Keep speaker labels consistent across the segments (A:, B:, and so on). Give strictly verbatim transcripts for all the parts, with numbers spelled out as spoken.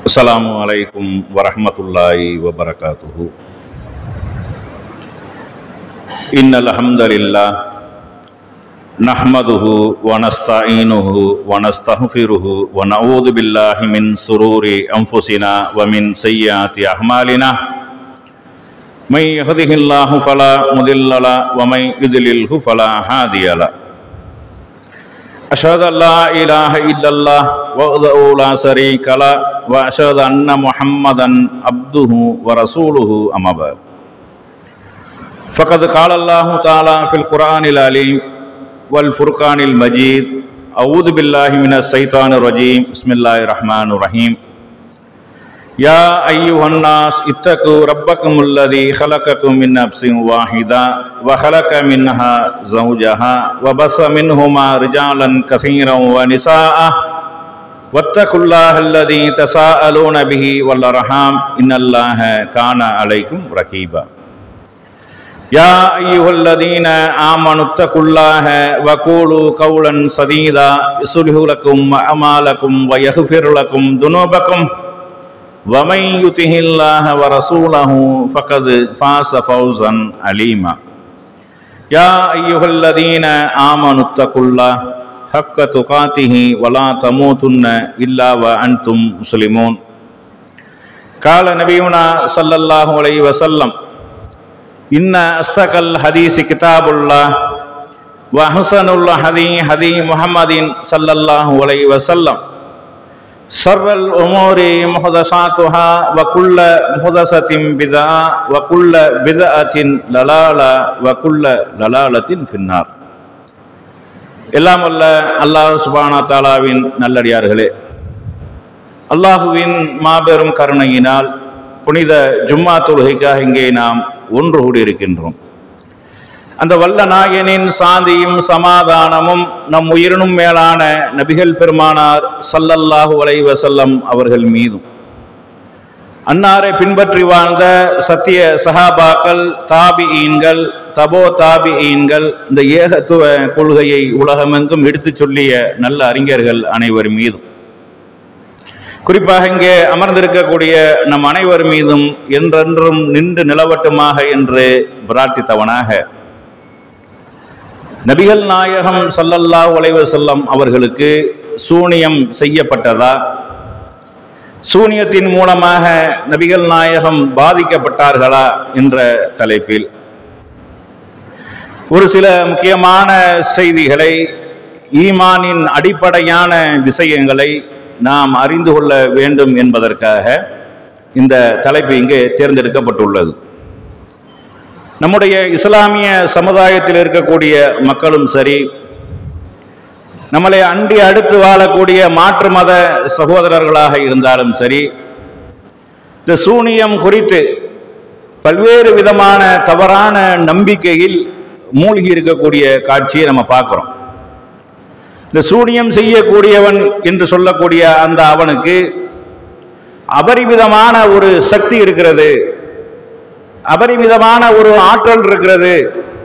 A: अस्सलामु अलैकुम वरहमतुल्लाहि वबरकातुहु। इन्नल हम्दलिल्लाह नहमदुहु व नस्तईनुहु व नस्तगफिरुहु व नऊज़ु बिल्लाहि मिन शुरूरि अंफुसिना व मिन सय्यिआति अअमालिना। मन यहदिहिल्लाहु फला मुदिल्ल लहु व मन युद्लिल्हु फला हादिय लहु। अशहदु अल्ला इलाहा इल्लल्लाह वहदहु ला शरीका लहु व अशहदु अन्ना मुहम्मदन अब्दुहु व रसूलुहु अम्मा बअद। फ़क़द क़ाल अल्लाहु तआला फ़िल क़ुरआनिल अज़ीम वल फ़ुरक़ानिल मजीद। अऊज़ु बिल्लाहि मिनश शैतानिर रजीम। बिस्मिल्लाहिर रहमानिर रहीम। या अय्युहन्नास इत्तक़ू रब्बकुमुल्लज़ी ख़लक़कुम मिन नफ़्सिन वाहिदा व ख़लक़ मिन्हा ज़ौजहा व बस्स मिन्हुमा रिजालन कसीरन व निसाअ वत्तक़ुल्लाहल्लज़ी तसाअलून बिही वल अर्हाम इन्नल्लाह काना अलैकुम रक़ीबा। या अय्युहल्लज़ीना आमनुत्तक़ुल्लाह व क़ूलू क़ौलन सदीदा युस्लिह लकुम अमालकुम व यग़फ़िर लकुम दुनूबकुम वमन युतिहिल्लाह व रसूलहु फ़क़द फ़ाज़ फ़ौज़न अलीमा। या अय्युहल्लज़ीना आमनुत्तक़ुल्लाह हक़्क़ तुक़ातिही वला तमूतुन्न इल्ला व अंतुम मुस्लिमून। क़ाल नबियुना सल्लल्लाहु अलैहि वसल्लम इन्न अस्दक़ल हदीस किताबुल्लाह व अहसनुल हदी हदी मुहम्मदिन सल्लल्लाहु अलैहि वसल्लम। शर्रुल उमूरि मुहदसातुहा व कुल्ल मुहदसतिन बिदअ व कुल्ल बिदअतिन ललाला व कुल्ल ललालतिन फिन्नार। எல்லாம் வல்ல அல்லாஹ் சுப்ஹானஹு வ தஆலாவின் நல்லடியார்களே, அல்லாஹுவின் மாபெரும் கருணையினால் புனித ஜும்மா தொழுகைக்காக இங்கே நாம் ஒன்று கூடியிருக்கின்றோம். அந்த வல்ல நாயனின் சாந்தியும் சமாதானமும் நம் உயிரினும் மேலான நபிகள் பெருமானார் ஸல்லல்லாஹு அலைஹி வஸல்லம் அவர்கள் மீதும், அன்னாரை பின்பற்றி வாழ்ந்த சத்திய சஹாபாக்கள், தாபிஈன்கள், தபோ தாபிஈன்கள், இந்த ஏகத்துவ கொள்கையை உலகமெங்கும் எடுத்துச் சொல்லிய நல்ல அறிஞர்கள் அனைவர் மீதும், குறிப்பாக இங்கே அமர்ந்திருக்கக்கூடிய நம் அனைவர் மீதும் என்றென்றும் நின்று நிலவட்டுமாக என்று பிரார்த்தித்தவனாக, நபிகள் நாயகம் ஸல்லல்லாஹு அலைஹி வஸல்லம் அவர்களுக்கு சூனியம் செய்யப்பட்டதா, சூனியத்தின் மூலமாக நபிகள் நாயகம் பாதிக்கப்பட்டார்களா என்ற தலைப்பில் ஒரு சில முக்கியமான செய்திகளை, ஈமானின் அடிப்படையான விஷயங்களை நாம் அறிந்து கொள்ள வேண்டும் என்பதற்காக இந்த தலைப்பு இங்கே தேர்ந்தெடுக்கப்பட்டுள்ளது. நம்முடைய இஸ்லாமிய சமுதாயத்தில் இருக்கக்கூடிய மக்களும் சரி, நம்மளை அண்டி அடுத்து வாழக்கூடிய மாற்று மத சகோதரர்களாக இருந்தாலும் சரி, இந்த சூனியம் குறித்து பல்வேறு விதமான தவறான நம்பிக்கையில் மூழ்கி இருக்கக்கூடிய காட்சியை நம்ம பார்க்கிறோம். இந்த சூனியம் செய்யக்கூடியவன் என்று சொல்லக்கூடிய அந்த அவனுக்கு அபரிமிதமான ஒரு சக்தி இருக்கிறது, அபரிமிதமான ஒரு ஆற்றல் இருக்கிறது,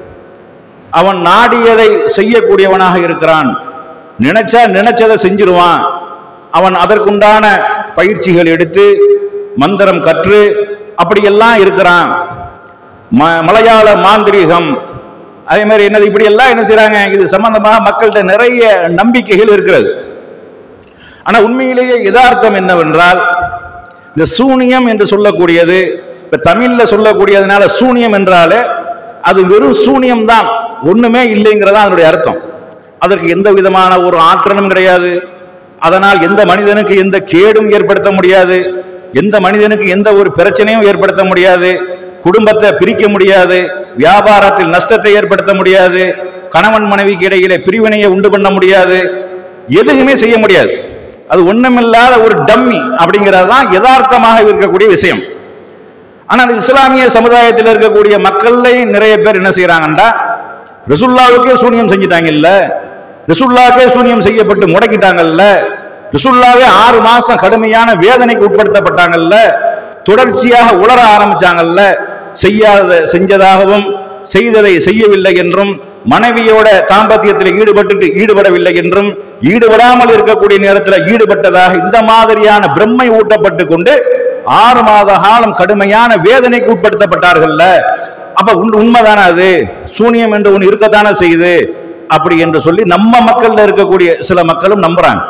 A: அவன் நாடியதை செய்யக்கூடியவனாக இருக்கிறான், நினைச்சா நினைச்சதை செஞ்சிருவான், அவன் அதற்குண்டான பயிற்சிகள் எடுத்து மந்திரம் கற்று அப்படியெல்லாம் இருக்கிறான். ம மலையாள மாந்திரீகம் அதே மாதிரி என்னது, இப்படி எல்லாம் என்ன செய்யறாங்க, இது சம்பந்தமாக மக்கள்கிட்ட நிறைய நம்பிக்கைகள் இருக்கிறது. ஆனால் உண்மையிலேயே யதார்த்தம் என்னவென்றால், இந்த சூனியம் என்று சொல்லக்கூடியது, இப்ப தமிழ்ல சொல்லக்கூடியதுனால சூனியம் என்றாலே அது வெறும் சூனியம் தான், ஒண்ணுமே இல்லைங்கிறதா அதனுடைய அர்த்தம். அதற்கு எந்த விதமான ஒரு ஆற்றலும் கிடையாது, அதனால் எந்த மனிதனுக்கு எந்த கேடும் ஏற்படுத்த முடியாது, எந்த மனிதனுக்கு எந்த ஒரு பிரச்சனையும் ஏற்படுத்த முடியாது, குடும்பத்தை பிரிக்க முடியாது, வியாபாரத்தில் நஷ்டத்தை ஏற்படுத்த முடியாது, கணவன் மனைவிக்கு இடையிலே பிரிவினையை உண்டு பண்ண முடியாது, எதுவுமே செய்ய முடியாது. அது ஒண்ணுமில்லாத ஒரு டம்மி அப்படிங்கிறது தான் யதார்த்தமாக இருக்கக்கூடிய விஷயம். ஆனால் இஸ்லாமிய சமுதாயத்தில் இருக்கக்கூடிய மக்கள்ல நிறைய பேர் என்ன செய்யறாங்கன்னா, ரசூலுல்லாஹ்வுக்கே சூனியம் செஞ்சிட்டாங்கல்ல, ரசூலுல்லாஹ்வுக்கே சூனியம் செய்யப்பட்டு முடக்கிட்டாங்கல்ல, ரசூலுல்லாஹ்வே ஆறு மாசம் கடுமையான வேதனைக்கு உட்படுத்தப்பட்டாங்கல்ல, தொடர்ச்சியாக உளர ஆரம்பிச்சாங்கல்ல, செய்யாத செஞ்சதாகவும் செய்ததை செய்யவில்லை என்றும் மனைவியோட தாம்பத்தியத்தில் ஈடுபட்டு ஈடுபடவில்லை என்றும், ஈடுபடாமல் இருக்கக்கூடிய நேரத்தில் ஈடுபட்டதாக இந்த மாதிரியான பிரம்மை ஊட்டப்பட்டு கொண்டு ஆறு மாத காலம் கடுமையான வேதனைக்கு உட்படுத்தப்பட்டார்கள்ல. அப்ப உண்மைதானே அது? சூனியம் என்று ஒன்று இருக்கத்தானே செய்யுது அப்படி என்று சொல்லி நம்ம மக்கள்ல இருக்கக்கூடிய சில மக்களும் நம்புறாங்க.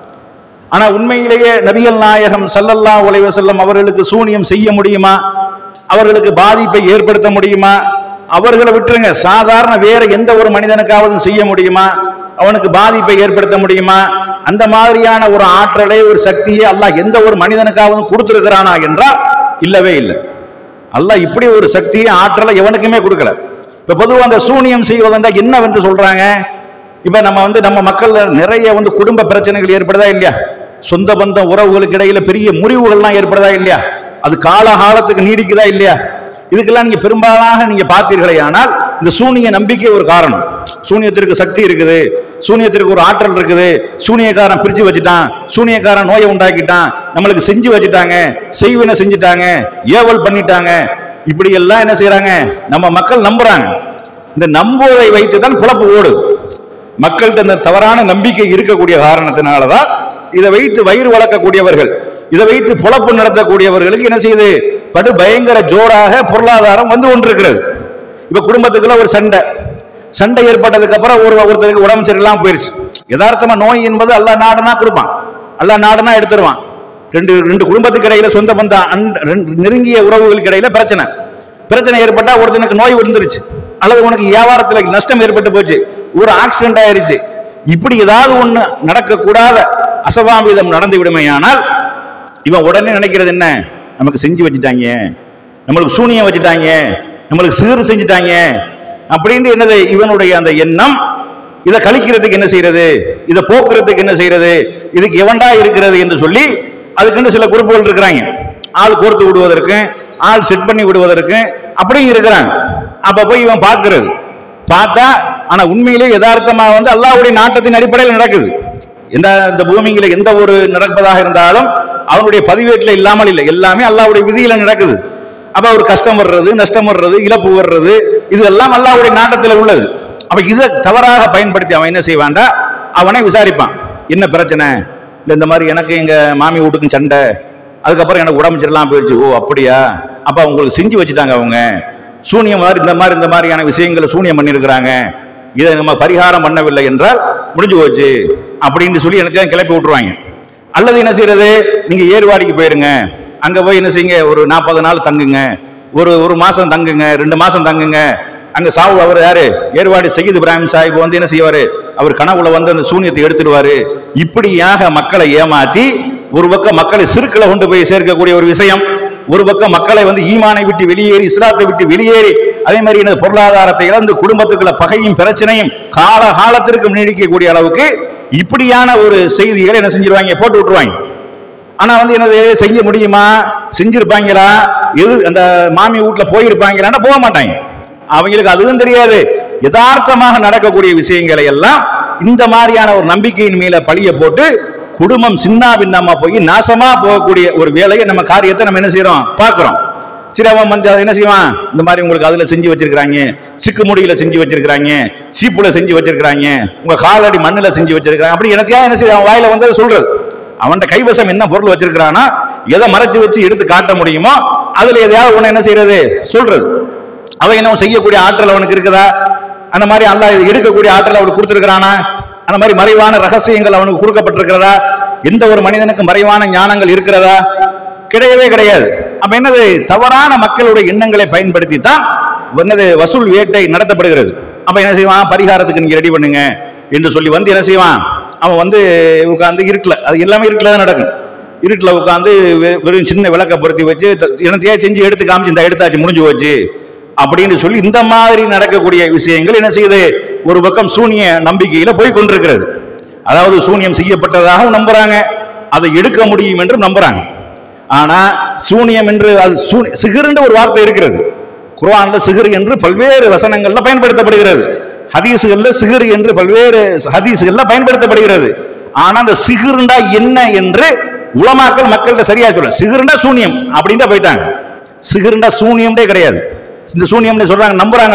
A: ஆனா உண்மையிலேயே நபிகள் நாயகம் ஸல்லல்லாஹு அலைஹி வஸல்லம் அவர்களுக்கு சூனியம் செய்ய முடியுமா? அவர்களுக்கு பாதிப்பை ஏற்படுத்த முடியுமா? அவர்களை விட்டுருங்க, சாதாரண வேற எந்த ஒரு மனிதனுக்காவது செய்ய முடியுமா? அவனுக்கு பாதிப்பை ஏற்படுத்த முடியுமா? அந்த மாதிரியான ஒரு ஆற்றலை, ஒரு சக்தியை அல்லாஹ் எந்த ஒரு மனிதனுக்காவது கொடுத்திருக்கிறானா என்றால் இல்லவே இல்லை. அல்லாஹ் இப்படி ஒரு சக்தியை, ஆற்றலை எவனுக்குமே கொடுக்கல. இப்ப பொதுவாக அந்த சூனியம் செய்வதென்றா என்னவென்று சொல்றாங்க. இப்ப நம்ம வந்து நம்ம மக்கள் நிறைய வந்து குடும்ப பிரச்சனைகள் ஏற்படுதா இல்லையா? சொந்த பந்தம் உறவுகளுக்கு இடையில பெரிய முறிவுகள்லாம் ஏற்படுதா இல்லையா? அது காலகாலத்துக்கு நீடிக்குதா இல்லையா? இதுக்கெல்லாம் நீங்க பெரும்பாலாக நீங்க பார்த்தீர்களே ஆனால் இந்த சூனிய நம்பிக்கை ஒரு காரணம். சூனியத்திற்கு சக்தி இருக்குது, சூனியத்திற்கு ஒரு ஆற்றல் இருக்குது, சூனியக்காரன் பிரிச்சு வச்சுட்டான், சூனியக்காரன் நோயை உண்டாக்கிட்டான், நம்மளுக்கு செஞ்சு வச்சுட்டாங்க, செய்வினை செஞ்சுட்டாங்க, ஏவல் பண்ணிட்டாங்க, இப்படி எல்லாம் என்ன செய்யறாங்க நம்ம மக்கள் நம்புறாங்க. இந்த நம்புவதை வைத்து தான் குழப்பம் ஓடு. மக்கள்கிட்ட இந்த தவறான நம்பிக்கை இருக்கக்கூடிய காரணத்தினாலதான் இதை வைத்து வயிறு வளர்க்கக்கூடியவர்கள், இதை வைத்து பொழப்பு நடத்தக்கூடியவர்களுக்கு என்ன செய்யுது, படு பயங்கர ஜோராக பொருளாதாரம் வந்து கொண்டிருக்கிறது. இப்ப குடும்பத்துக்குள்ள ஒரு சண்டை சண்டை ஏற்பட்டதுக்கு அப்புறம் ஒரு ஒருத்தருக்கு உடம்பு சரியில்லாம போயிருச்சு. யதார்த்தமா நோய் என்பது அல்லாஹ் நாடுனா கொடுப்பான், அல்லாஹ் நாடுனா எடுத்துருவான். ரெண்டு ரெண்டு குடும்பத்துக்கு இடையில சொந்த பந்தம் நெருங்கிய உறவுகளுக்கு இடையில பிரச்சனை பிரச்சனை ஏற்பட்டா ஒருத்தனுக்கு நோய் வந்துருச்சு, அல்லது உனக்கு வியாபாரத்தில் நஷ்டம் ஏற்பட்டு போச்சு, ஒரு ஆக்சிடென்ட் ஆயிருச்சு, இப்படி ஏதாவது ஒண்ணு நடக்கக்கூடாத அசம்பாவிதம் நடந்து விடுமையானால் இவன் உடனே நினைக்கிறது என்ன, நமக்கு செஞ்சு வச்சுட்டாங்க, நம்மளுக்கு சூனியம் வச்சுட்டாங்க, நம்மளுக்கு சிறு செஞ்சுட்டாங்க அப்படின்னு என்னது இவனுடைய அந்த எண்ணம். இதை கழிக்கிறதுக்கு என்ன செய்யறது, இதை போக்குறதுக்கு என்ன செய்யறது, இதுக்கு எவன்டா இருக்கிறது என்று சொல்லி அதுக்குன்னு சில குறிப்புகள் இருக்கிறாங்க. ஆள் கோர்த்து விடுவதற்கு, ஆள் செட் பண்ணி விடுவதற்கு அப்படியும் இருக்கிறாங்க. அப்ப போய் இவன் பார்க்கிறது, பார்த்தா ஆனா உண்மையிலே யதார்த்தமா வந்து அல்லாஹ்வுடைய நாட்டத்தின் அடிப்படையில் நடக்குது. எந்த இந்த பூமியில எந்த ஒரு நடப்பதாக இருந்தாலும் அவனுடைய பதிவேட்டில் இல்லாமல் இல்லை, எல்லாமே அல்லாஹ்வுடைய விதியில நடக்குது. அப்ப ஒரு கஷ்டம் வர்றது, நஷ்டம் வர்றது, இழப்பு வர்றது, இது எல்லாம் அல்லாஹ்வுடைய நாட்டத்தில் உள்ளது. அப்ப இதை தவறாக பயன்படுத்தி அவன் என்ன செய்வான்டா, அவனை விசாரிப்பான், என்ன பிரச்சனை, இல்லை இந்த மாதிரி எனக்கு எங்க மாமி வீட்டுக்கும் சண்டை, அதுக்கப்புறம் எனக்கு உடம்பு சரியில்லாம போயிடுச்சு, ஓ அப்படியா, அப்ப அவங்களுக்கு செஞ்சு வச்சுட்டாங்க, அவங்க சூனியம் மாதிரி இந்த மாதிரி இந்த மாதிரியான விஷயங்களை சூனியம் பண்ணியிருக்கிறாங்க, இதை நம்ம பரிகாரம் பண்ணவில்லை என்றால் முடிஞ்சு போச்சு அப்படின்னு சொல்லி எனக்கு கிளப்பி விட்டுருவாங்க. அல்லது என்ன செய்யறது, நீங்க ஏர்வாடிக்கு போயிருங்க, அங்க போய் என்ன செய்யுங்க, ஒரு நாற்பது நாள் தங்குங்க, ஒரு ஒரு மாசம் தங்குங்க, ரெண்டு மாசம் தங்குங்க, அங்க சாவு அவர் யாரு, ஏர்வாடி சையீத் இப்ராஹிம் சாஹிப் வந்து என்ன செய்வாரு, அவர் கனவுல வந்து அந்த சூனியத்தை எடுத்துடுவாரு. இப்படியாக மக்களை ஏமாற்றி ஒரு பக்கம் மக்களை சிறுக்களை கொண்டு போய் சேர்க்கக்கூடிய ஒரு விஷயம், ஒரு பக்கம் மக்களை வந்து ஈமானை விட்டு வெளியேறி இஸ்லாத்தை விட்டு வெளியேறி அதே மாதிரி என்ன பொருளாதாரத்தை இழந்து குடும்பத்துக்குள்ள பகையும் பிரச்சனையும் கால காலத்திற்கு நீடிக்கக்கூடிய அளவுக்கு இப்படியான ஒரு செய்திகளை என்ன செஞ்சிருவாங்க, போட்டு விட்டுருவாங்க. ஆனா வந்து என்னது செய்ய முடியுமா, செஞ்சிருப்பாங்களா, எது அந்த மாமி வீட்டுல போயிருப்பாங்களான்னா போக மாட்டாங்க, அவங்களுக்கு அதுவும் தெரியாது. யதார்த்தமாக நடக்கக்கூடிய விஷயங்களை எல்லாம் இந்த மாதிரியான ஒரு நம்பிக்கையின் மேல பழிய போட்டு குடும்பம் சின்ன பின்னமா போய் நாசமா போகக்கூடிய ஒரு வேலையை நம்ம காரியத்தை நம்ம என்ன செய்யறோம் பார்க்கிறோம். சரி, அவன் வந்து என்ன செய்வான், இந்த மாதிரி உங்களுக்கு அதுல செஞ்சு வச்சிருக்கிறாங்க, சிக்கு முடியில செஞ்சு வச்சிருக்கிறாங்க, சீப்புல செஞ்சு வச்சிருக்கிறாங்க, உங்க காலடி மண்ணுல செஞ்சு வச்சிருக்காங்க, அப்படி எனக்கு என்ன செய்ய அவன் வாயில வந்து சொல்றது. அவன் கைவசம் என்ன பொருள் வச்சிருக்கிறானா, எதை மறைச்சு வச்சு எடுத்து காட்ட முடியுமோ அதுல எதையாவது ஒண்ணு என்ன செய்யறது சொல்றது. அவன் என்ன செய்யக்கூடிய ஆற்றல் அவனுக்கு இருக்குதா, அந்த மாதிரி அல்லாஹ் எடுக்கக்கூடிய ஆற்றல் அவனுக்கு கொடுத்திருக்கிறானா, அந்த மாதிரி மறைவான ரகசியங்கள் அவனுக்கு கொடுக்கப்பட்டிருக்கிறதா, எந்த ஒரு மனிதனுக்கு மறைவான ஞானங்கள் இருக்கிறதா, கிடையவே கிடையாது. அப்ப என்னது, தவறான மக்களுடைய எண்ணங்களை பயன்படுத்தி தான் என்னது வசூல் வேட்டை நடத்தப்படுகிறது. அப்ப என்ன செய்வான், பரிகாரத்துக்கு நீங்க ரெடி பண்ணுங்க என்று சொல்லி வந்து என்ன செய்வான், அவன் வந்து உட்காந்து இருட்டுல, அது எல்லாமே இருட்டுல தான் நடக்கும், இருட்டுல உட்காந்து வெறும் சின்ன விளக்க பொருத்தி வச்சு என்னத்தையே செஞ்சு எடுத்து காமிச்சு இந்த எடுத்தாச்சு முடிஞ்சு போச்சு அப்படின்னு சொல்லி இந்த மாதிரி நடக்கக்கூடிய விஷயங்கள் என்ன செய்யுது, ஒரு பக்கம் சூனிய நம்பிக்கையில போய் கொண்டிருக்கிறது. அதாவது சூனியம் செய்யப்பட்டதாகவும் நம்புறாங்க, அதை எடுக்க முடியும் என்று நம்புறாங்க. ஆனா சூனியம் என்று அது சிகிர் என்ற ஒரு வார்த்தை இருக்கிறது, குர்ஆன்ல சிகிர் என்று பல்வேறு வசனங்கள்ல பயன்படுத்தப்படுகிறது, ஹதீசுகள்ல சிகிர் என்று பல்வேறு ஹதீசுகள்ல பயன்படுத்தப்படுகிறது. ஆனா அந்த சிகிர்ண்டா என்ன என்று உலமாக்கள் மக்கள்கிட்ட சரியா சொல்ல, சிகிர்ண்டா சூனியம் அப்படின்னு போயிட்டாங்க. சிகிர்ண்டா சூனியம்டே கிடையாது. இந்த சூனியம்னு சொல்றாங்க, நம்புறாங்களே,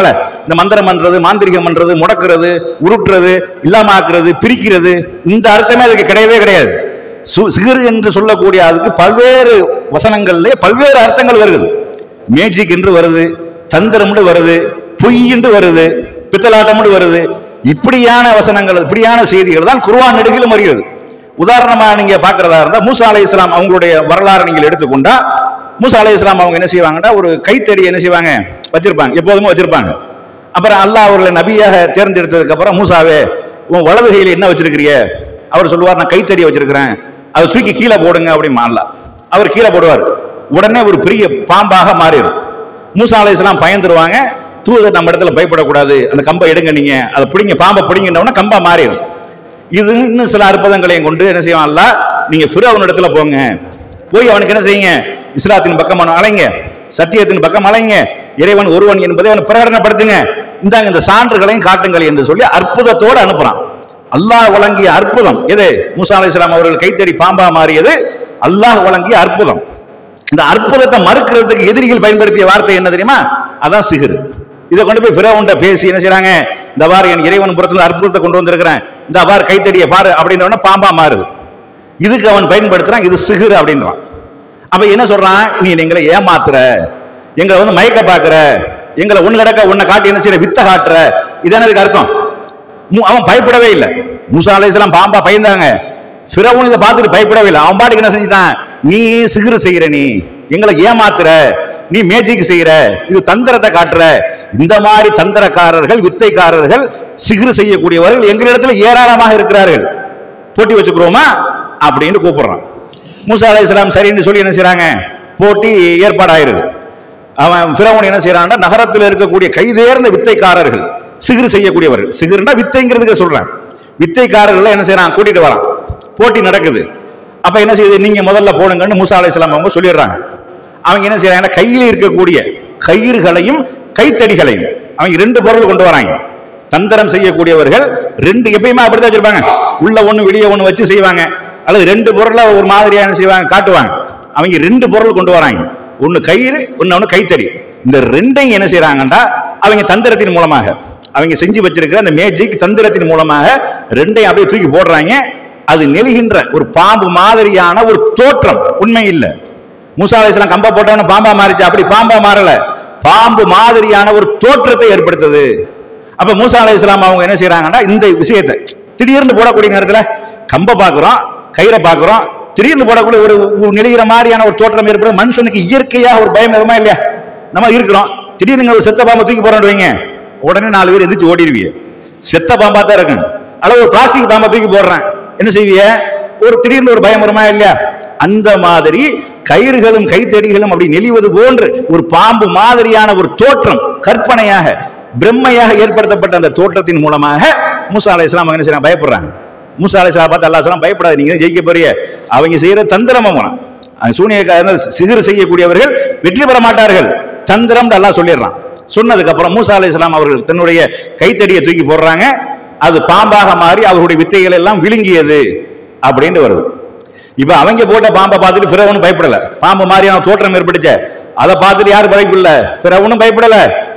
A: இந்த மந்திரம் பண்றது, மாந்திரிகம் பண்றது, முடக்கிறது, உருட்டுறது, இல்லாமாக்குறது, பிரிக்கிறது, இந்த அர்த்தமே அதுக்கு கிடையவே கிடையாது. சிகிர் என்று சொல்லக்கூடிய அதுக்கு பல்வேறு வசனங்கள்ல பல்வேறு அர்த்தங்கள் வருது. மேஜிக் என்று வருது, தந்திரம் வருது, பொய் என்று வருது, பித்தலாட்டம் வருது. இப்படியான வசனங்கள், இப்படியான செய்திகள் தான் குர்ஆன் நெடுகிலும் வருகிறது. உதாரணமா நீங்க பாக்குறதா இருந்தா மூசா அலைஹிஸ்ஸலாம் அவங்களுடைய வரலாறு நீங்கள் எடுத்துக்கொண்டா, மூசா அலைஹிஸ்ஸலாம் அவங்க என்ன செய்வாங்கன்னா ஒரு கைத்தடி என்ன செய்வாங்க வச்சிருப்பாங்க, எப்போதுமே வச்சிருப்பாங்க. அப்புறம் அல்லாஹ் அவர்களை நபியாக தேர்ந்தெடுத்ததுக்கு அப்புறம், மூசாவே உன் வலது கையில என்ன வச்சிருக்கிறிய? அவர் சொல்லுவார், நான் கைத்தடி வச்சிருக்கிறேன், அதை தூக்கி கீழே போடுங்க அப்படிமா. அல்லாஹ் அவர் கீழே போடுவார், உடனே ஒரு பெரிய பாம்பாக மாறிடும். மூசா அலைஹிஸ்ஸலாம் பயந்துருவாங்க, தூதர் நம்ம இடத்துல பயப்படக்கூடாது, அந்த கம்பை எடுங்க, நீங்க அதை பிடிங்க, பாம்பை பிடிங்கிட்டோம்னா கம்பா மாறிடும். இது இன்னும் சில அற்புதங்களையும் கொண்டு என்ன செய்வான் அல்லாஹ், நீங்க ஃபிரௌன் இடத்துல போங்க, போய் அவனுக்கு என்ன செய்யுங்க, இஸ்லாத்தின் பக்கம் அலைங்க, சத்தியத்தின் பக்கம் அலைங்க, இறைவன் ஒருவன் என்பதை அவன் பிரகடனப்படுத்துங்க, இந்தாங்க இந்த சான்றுகளையும் காட்டுங்கள் என்று சொல்லி அற்புதத்தோடு அனுப்புறான். அல்லாஹ் வழங்கிய அற்புதம் எது? மூசா அலைஹிஸ்ஸலாம் அவர்கள் கைத்தடி பாம்பா மாறியது அல்லாஹ் வழங்கிய அற்புதம். இந்த அற்புதத்தை மறுக்கிறதுக்கு எதிரிகள் பயன்படுத்திய வார்த்தை என்ன தெரியுமா? அதான் சிகிர். இதை கொண்டு போய் ஃபிரௌன்ட்ட பேசி என்ன செய்றாங்க, இந்த வார் என் இறைவன் புறத்துல அற்புதத்தை கொண்டு வந்திருக்கிறேன், இந்த வார் கைத்தடியை பாரு அப்படின்ற பாம்பா மாறுது. இதுக்கு அவன் பயன்படுத்துறான், இது சிகிர் அப்படின்றான். அப்ப என்ன சொல்றான், நீ எங்களை ஏமாத்துற, எங்களை வந்து மயக்க பாக்குற, எங்களை ஒண்ணு கிடக்க ஒன்ன காட்டி என்ன செய்யற, வித்த காட்டுற, இதான இதுக்கு அர்த்தம். அவன் பயப்படவே இல்லை. மூசா அலைஹிஸ்ஸலாம் பாம்பா பயந்தாங்க, ஃபிரௌன் இதை பார்த்துட்டு பயப்படவே இல்லை. அவன் பாட்டுக்கு என்ன செஞ்சுட்டான், நீ சிகிர் செய்யற, நீ எங்களை ஏமாத்துற, நீ மேஜிக் செய்யற, இது தந்திரத்தை காட்டுற, இந்த மாதிரி தந்திரக்காரர்கள், வித்தைக்காரர்கள், சிகிர் செய்யக்கூடியவர்கள் எங்களிடத்துல ஏராளமாக இருக்கிறார்கள், போட்டி வச்சுக்கிறோமா அப்படின்னு கூப்பிடுறான். மூசா அலைஹிஸ்ஸலாம் சரின்னு சொல்லி என்ன செய்றாங்க, போட்டி ஏற்பாடாயிருது. அவன் ஃபிரௌன் என்ன செய்யறான், நகரத்தில் இருக்கக்கூடிய கைதேர்ந்த வித்தைக்காரர்கள், சிகிர் செய்யக்கூடியவர்கள், சிகிர்னா வித்தைங்கிறதுக்கு சொல்றான், வித்தைக்காரர்கள் என்ன செய்யறான், கூட்டிட்டு வரான், போட்டி நடக்குது. அப்ப என்ன செய்யுது, நீங்க முதல்ல போடுங்கன்னு மூசா அலைஹிஸ்ஸலாம் அவங்க சொல்லிடுறாங்க. அவங்க என்ன செய்யறாங்க, கையில் இருக்கக்கூடிய கயிறுகளையும் கைத்தடிகளையும் அவங்க ரெண்டு பொருள் கொண்டு வராங்க. தந்திரம் செய்யக்கூடியவர்கள் ரெண்டு எப்பயுமே அப்படித்தான் வச்சிருப்பாங்க, உள்ள ஒண்ணு வெளியே ஒண்ணு வச்சு செய்வாங்க, அல்லது ரெண்டு பொருளை ஒரு மாதிரியான செய்வாங்க, காட்டுவாங்க. அவங்க ரெண்டு பொருள் கொண்டு வராங்க, ஒன்னு கயிறு, ஒன்னு கைத்தடி. இந்த ரெண்டையும் என்ன செய்யறாங்கன்னா அவங்க தந்திரத்தின் மூலமாக, அவங்க செஞ்சு வச்சிருக்கிற அந்த மேஜிக் தந்திரத்தின் மூலமாக ரெண்டையும் அப்படியே தூக்கி போடுறாங்க. அது நெளிகின்ற ஒரு பாம்பு மாதிரியான ஒரு தோற்றம், உண்மை இல்லை. மூசா அலைஹிஸ்ஸலாம் கம்பா போட்டவன பாம்பா மாறிச்சு, அப்படி பாம்பா மாறல, பாம்பு மாதிரியான ஒரு தோற்றத்தை ஏற்படுத்துது. அப்ப மூசா அலைஹிஸ்ஸலாம் அவங்க என்ன செய்யறாங்கன்னா இந்த விஷயத்தை திடீர்னு போடக்கூடிய நேரத்தில் கம்ப பாக்குறோம், கயிறை பாக்குறோம், திடீர்னு போடக்கூடிய ஒரு நெளிகிற மாதிரியான ஒரு தோற்றம் ஏற்படும். மனுஷனுக்கு இயற்கையா ஒரு பயம் வருமா இல்லையா? நம்ம இருக்கிறோம், திடீர்னு ஒரு செத்த பாம்பை தூக்கி போறோம் வைங்க, உடனே நாலு பேர் எதிர்த்து ஓடிடுவீங்க, செத்த பாம்பா தான் இருக்கும். அல்லது ஒரு பிளாஸ்டிக் பாம்பை தூக்கி போடுறேன், என்ன செய்வீங்க, ஒரு திடீர்னு ஒரு பயம் வருமா இல்லையா? அந்த மாதிரி கயிறுகளும் கைத்தடிகளும் அப்படி நெளிவது போன்று ஒரு பாம்பு மாதிரியான ஒரு தோற்றம் கற்பனையாக பிரம்மையாக ஏற்படுத்தப்பட்ட அந்த தோற்றத்தின் மூலமாக மூசா அலைஹிஸ்ஸலாம் என்ன செய்யறாங்க, பயப்படுறாங்க. மூசா அலைஹிஸ்ஸலாம் பார்த்து அல்லாஹ் சொல்றான், பயப்படாத, நீங்க ஜெயிக்க போறீங்க. அவங்க செய்யற தந்திரமா, சூனியக்கார சிகிர் செய்யக்கூடியவர்கள் வெற்றி பெற மாட்டார்கள், தந்திரம் அல்லாஹ் சொல்லிடுறான். சொன்னதுக்கு அப்புறம் மூசா அலைஹிஸ்ஸலாம் அவர்கள் தன்னுடைய கைத்தடியை தூக்கி போடுறாங்க, அது பாம்பாக மாறி அவருடைய வித்தைகள் எல்லாம் விழுங்கியது அப்படின்னு வருது. இப்ப அவங்க போட்ட பாம்பை பார்த்துட்டு ஃபிரௌன் பயப்படல, பாம்பு மாதிரியான தோற்றம் ஏற்பட்டுச்சு, அதை பார்த்துட்டு யாரும் பயப்படல, ஃபிரௌனும் பயப்படல.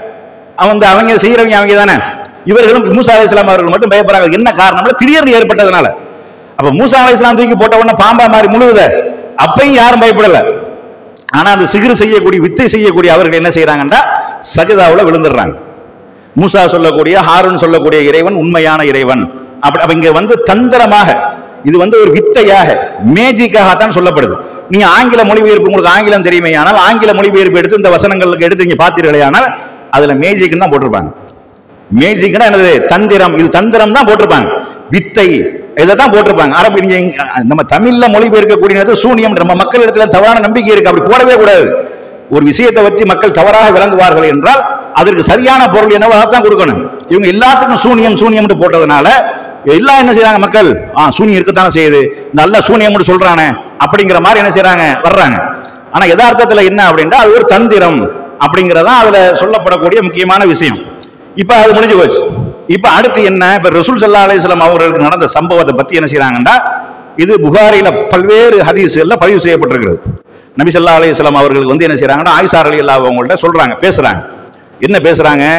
A: அவங்க அவங்க செய்யறவங்க அவங்க தானே, இவர்களும் மூசா அலைஹிஸ்ஸலாம் அவர்கள் மட்டும் பயப்படுறாங்க. என்ன காரணம், திடீர்னு ஏற்பட்டதுனால. அப்ப மூசா அலைஹிஸ்ஸலாம் தூக்கி போட்ட உடனே பாம்பா மாதிரி முழுவத, அப்பையும் யாரும் பயப்படல. ஆனா அந்த சிகிர் செய்யக்கூடிய வித்தை செய்யக்கூடிய அவர்கள் என்ன செய்யறாங்கன்னா சஜதாவுல விழுந்துடுறாங்க. மூசா சொல்லக்கூடிய, ஹாரூன் சொல்லக்கூடிய இறைவன் உண்மையான இறைவன். அப்படி இங்க வந்து தந்திரமாக, இது வந்து ஒரு வித்தையாக, மேஜிக்காகத்தான் சொல்லப்படுது. நீங்க ஆங்கில மொழிபெயர்ப்பு, உங்களுக்கு ஆங்கிலம் தெரியுமே, ஆனால் ஆங்கில மொழிபெயர்ப்பு எடுத்து இந்த வசனங்களுக்கு எடுத்து நீங்க பார்த்தீர்களே, ஆனால் அதுல மேஜிக் தான் போட்டிருப்பாங்க. மேஜிக்னா என்னது, தந்திரம், இது தந்திரம் தான் போட்டிருப்பாங்க, வித்தை இதைதான் போட்டிருப்பாங்க. அரபு நீங்க நம்ம தமிழ்ல மொழிபெயர்க்கக்கூடிய சூனியம், நம்ம மக்கள் இடத்துல தவறான நம்பிக்கை இருக்கு, அப்படி போடவே கூடாது. ஒரு விஷயத்தை வச்சு மக்கள் தவறாக விளங்குவார்கள் என்றால் அதற்கு சரியான பொருள் என்னவோ அதான் கொடுக்கணும். இவங்க எல்லாத்துக்கும் சூனியம் சூனியம் போட்டதுனால எல்லாம் என்ன செய்யறாங்க, மக்கள் ஆ சூனியம் இருக்கத்தானே செய்யுது, நல்ல சூனியம் சொல்றானே அப்படிங்கிற மாதிரி என்ன செய்யறாங்க, வர்றாங்க. ஆனா யதார்த்தத்துல என்ன அப்படின்னா அது ஒரு தந்திரம் அப்படிங்கறதான் அதுல சொல்லப்படக்கூடிய முக்கியமான விஷயம். இப்ப அது முடிஞ்சு போச்சு. இப்ப அடுத்து என்ன, இப்ப ரசூல் ஸல்லல்லாஹு அலைஹி வஸல்லம் அவர்களுக்கு நடந்த சம்பவத்தை பத்தி என்ன செய்யறாங்கன்னா, இது புகாரில பல்வேறு ஹதீஸ்கள்ல பதிவு செய்யப்பட்டிருக்கிறது. நபி ஸல்லல்லாஹு அலைஹி வஸல்லம் அவர்களுக்கு வந்து என்ன செய்யறாங்கன்னா, ஆயிஷா ரலியல்லாஹு அவங்கள்ட்ட சொல்றாங்க, பேசுறாங்க. என்ன பேசுறாங்க,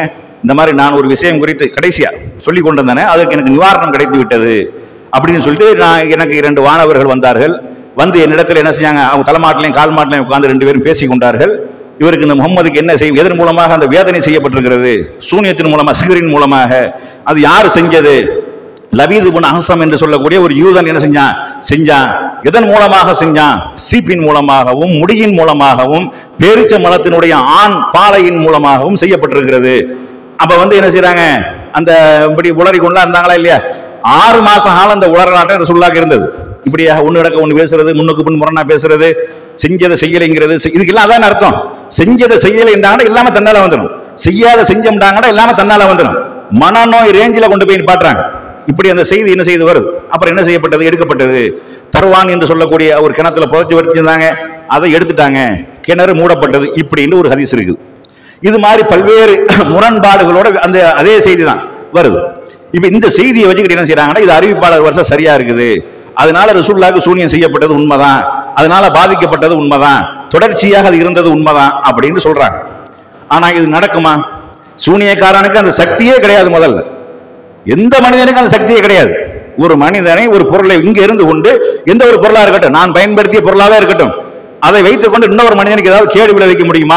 A: இந்த மாதிரி நான் ஒரு விஷயம் குறித்து கடைசியா சொல்லி கொண்டு வந்தேனே, அதற்கு எனக்கு நிவாரணம் கிடைத்து விட்டது அப்படின்னு சொல்லிட்டு நான் எனக்கு இரண்டு வானவர்கள் வந்தார்கள். வந்து என்னிடத்தில் என்ன செஞ்சாங்க, அவங்க தலைமாட்டிலையும் கால் மாட்டிலையும் உட்கார்ந்து ரெண்டு பேரும் பேசி கொண்டார்கள். இவருக்கு இந்த முகம்மதுக்கு என்ன செய்யும், எதன் மூலமாக அந்த வேதனை செய்யப்பட்டிருக்கிறது, சூனியத்தின் மூலமாக, சிகரின் மூலமாக. அது யார் செஞ்சது? லபீது இப்னு அஹ்சம் என்று சொல்லக்கூடிய ஒரு யூதன் என்ன செஞ்சான் செஞ்சான் எதன் மூலமாக செஞ்சான்? சீப்பின் மூலமாகவும், முடியின் மூலமாகவும், பேரிச்ச மலத்தினுடைய ஆண் பாலையின் மூலமாகவும் செய்யப்பட்டிருக்கிறது. அப்ப வந்து என்ன செய்யறாங்க, அந்த இப்படி உளறி கொண்டு இருந்தாங்களா இல்லையா? ஆறு மாசம் காலம் அந்த உலகநாட்டம் ரசூலுல்லாஹ்க்கு இருந்தது. இப்படியாக ஒண்ணு இடக்க ஒண்ணு பேசுறது, முன்னுக்கு பின் முரணா பேசுறது, செஞ்சதை செய்யலைங்கிறது. இதுக்கெல்லாம் அதான் அர்த்தம். செஞ்சதை செய்யலைன்றாங்கன்னா இல்லாம தன்னால வந்துடும், செய்யாத செஞ்சோம்டாங்கன்னா இல்லாம தன்னால வந்துடும். மனநோய் ரேஞ்சில கொண்டு போய் பாட்டுறாங்க. இப்படி அந்த செய்தி என்ன செய்து வருது. அப்புறம் என்ன செய்யப்பட்டது? எடுக்கப்பட்டது. தருவான் என்று சொல்லக்கூடிய ஒரு கிணத்துல புதைச்சி வச்சிருந்தாங்க, அதை எடுத்துட்டாங்க, கிணறு மூடப்பட்டது. இப்படின்னு ஒரு ஹதீஸ் இருக்குது. இது மாதிரி பல்வேறு முரண்பாடுகளோட அந்த அதே செய்தி தான் வருது. இப்ப இந்த செய்தியை வச்சுக்கிட்டு என்ன செய்யறாங்கன்னா, இது அறிவிப்பாளர் வருஷம் சரியா இருக்குது, அதனால ரசூலுல்லாஹ்க்கு சூனியம் செய்யப்பட்டது உண்மைதான், அதனால பாதிக்கப்பட்டது உண்மைதான், தொடர்ச்சியாக அது இருந்தது உண்மைதான் அப்படின்னு சொல்றாங்க. ஆனா இது நடக்குமா? சூனியக்காரனுக்கு அந்த சக்தியே கிடையாது. முதல்ல எந்த மனிதனுக்கு அந்த சக்தியே கிடையாது. ஒரு மனிதனை, ஒரு பொருளை இங்க இருந்து கொண்டு, எந்த ஒரு பொருளா இருக்கட்டும், நான் பயன்படுத்திய பொருளாவே இருக்கட்டும், அதை வைத்துக் கொண்டு இன்னொரு மனிதனுக்கு ஏதாவது கேடு விளைவிக்க முடியுமா?